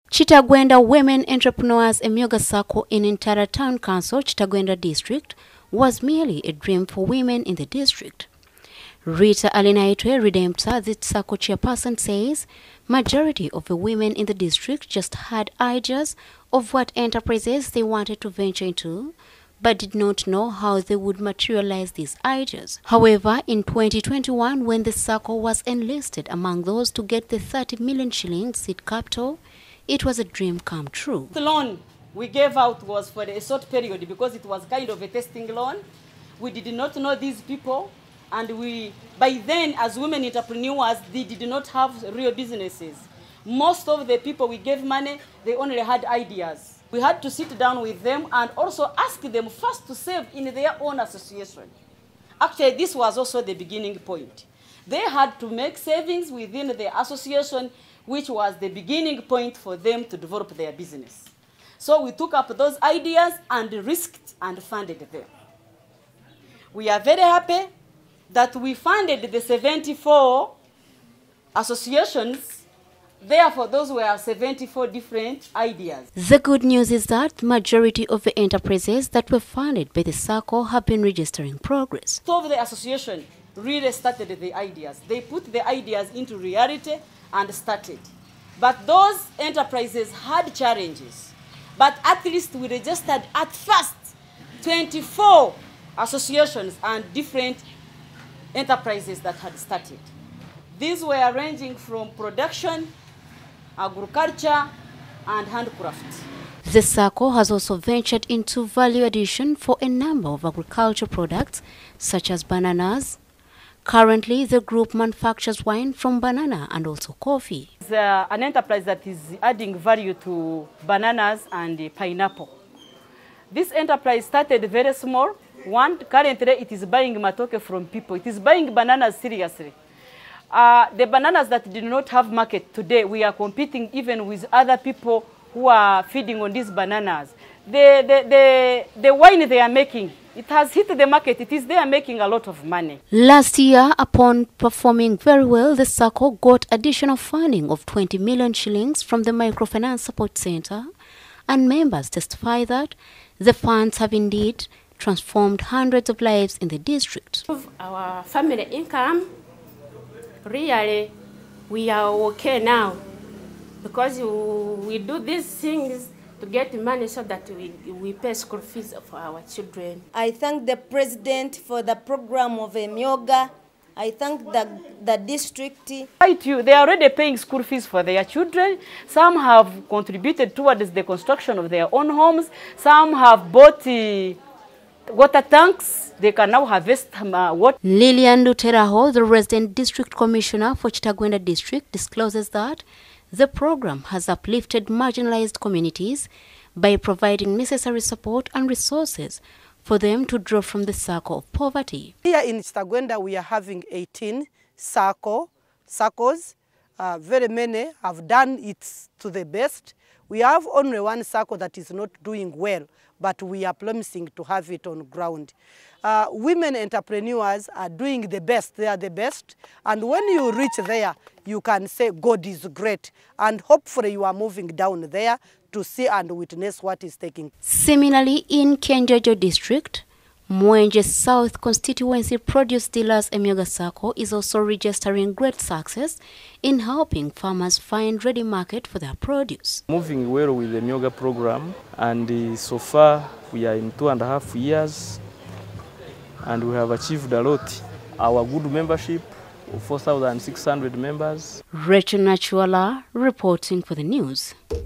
Chitagwenda Women Entrepreneurs Emyoga Sacco in Intara Town Council, Chitagwenda District, was merely a dream for women in the district. Rita Alinaitwe Redempta, the Sacco chairperson, says majority of the women in the district just had ideas of what enterprises they wanted to venture into, but did not know how they would materialize these ideas. However, in 2021, when the Sacco was enlisted among those to get the 30 million shillings seed capital, it was a dream come true. The loan we gave out was for a short period because it was kind of a testing loan. We did not know these people, and by then, as women entrepreneurs, they did not have real businesses. Most of the people we gave money, they only had ideas. We had to sit down with them and also ask them first to save in their own association. Actually, this was also the beginning point. They had to make savings within the association, which was the beginning point for them to develop their business. So we took up those ideas and risked and funded them. We are very happy that we funded the 74 associations. Therefore, those were 74 different ideas. The good news is that the majority of the enterprises that were funded by the Sacco have been registering progress. So the association really started the ideas. They put the ideas into reality and started. But those enterprises had challenges. But at least we registered at first 24 associations and different enterprises that had started. These were ranging from production, agriculture, and handcraft. The Sacco has also ventured into value addition for a number of agricultural products such as bananas. Currently, the group manufactures wine from banana and also coffee. It's an enterprise that is adding value to bananas and pineapple. This enterprise started very small. Currently, it is buying matoke from people. It is buying bananas seriously. The bananas that did not have market today, we are competing even with other people who are feeding on these bananas. The wine they are making, it has hit the market. They are making a lot of money. Last year, upon performing very well, the Sacco got additional funding of 20 million shillings from the Microfinance Support Center, and members testify that the funds have indeed transformed hundreds of lives in the district. Our family income, really, we are okay now because we do these things to get money so that we pay school fees for our children. I thank the president for the program of Emyoga. I thank the district. They are already paying school fees for their children. Some have contributed towards the construction of their own homes. Some have bought water tanks. They can now harvest water. Lilian Luteraho, the resident district commissioner for Chitagwenda district, discloses that the program has uplifted marginalized communities by providing necessary support and resources for them to draw from the circle of poverty. Here in Chitagwenda, we are having 18 circles. Very many have done it to the best. We have only one circle that is not doing well, but we are promising to have it on ground. Women entrepreneurs are doing the best. They are the best. And when you reach there, you can say God is great. And hopefully you are moving down there to see and witness what is taking. Similarly, in Kenjojo district, Mwenje South constituency produce dealers Emyoga Sacco is also registering great success in helping farmers find ready market for their produce. Moving well with the Emyoga program, and so far we are in 2.5 years and we have achieved a lot. Our good membership of 4,600 members. Rachel Nachuala reporting for the news.